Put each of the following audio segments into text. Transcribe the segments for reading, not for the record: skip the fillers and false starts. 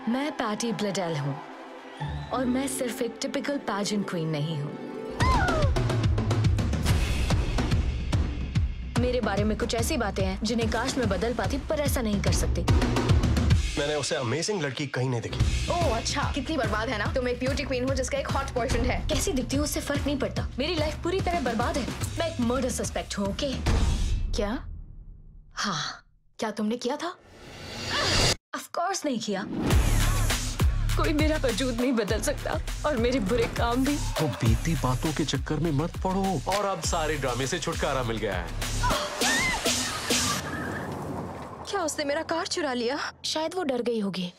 मैं पैटी ब्लेडेल हूँ और मैं सिर्फ एक टिपिकल पैजेंट क्वीन नहीं हूँ। मेरे बारे में कुछ ऐसी बातें हैं जिन्हें काश मैं बदल पाती, पर ऐसा नहीं कर सकती। मैंने उसे अमेजिंग लड़की कहीं नहीं देखी। ओह अच्छा, कितनी बर्बाद है ना। तुम एक ब्यूटी क्वीन हो जिसका एक हॉट बॉयफ्रेंड है। कैसी दिखती हूँ उससे फर्क नहीं पड़ता। मेरी लाइफ पूरी तरह बर्बाद है। मैं एक मर्डर सस्पेक्ट हूँ। ओके? क्या? हाँ। क्या तुमने किया था? ऑफ कोर्स नहीं किया। कोई मेरा वजूद नहीं बदल सकता और मेरे बुरे काम भी। तो बीती बातों के चक्कर में मत पड़ो। और अब सारे ड्रामे से छुटकारा मिल गया है। क्या उसने मेरा कार चुरा लिया? शायद वो डर गई होगी।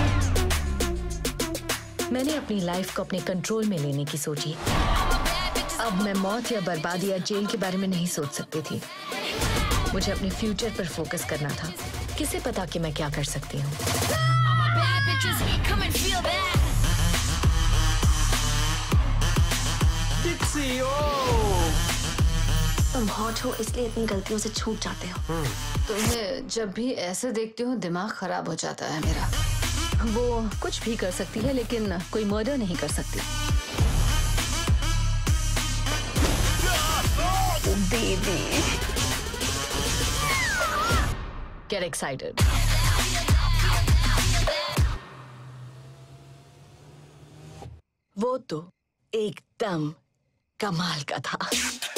मैंने अपनी लाइफ को अपने कंट्रोल में लेने की सोची। अब मैं मौत या बर्बादी या जेल के बारे में नहीं सोच सकती थी। मुझे अपने फ्यूचर पर फोकस करना था। किसे पता कि मैं क्या कर सकती हूँ। डिक्सी, तुम हॉट हो इसलिए इतनी गलतियों से छूट जाते हो। तुम्हें जब भी ऐसे देखती हूँ दिमाग खराब हो जाता है मेरा। वो कुछ भी कर सकती है लेकिन कोई मर्डर नहीं कर सकती। दीदी, गेट एक्साइटेड। वो तो एकदम कमाल का था।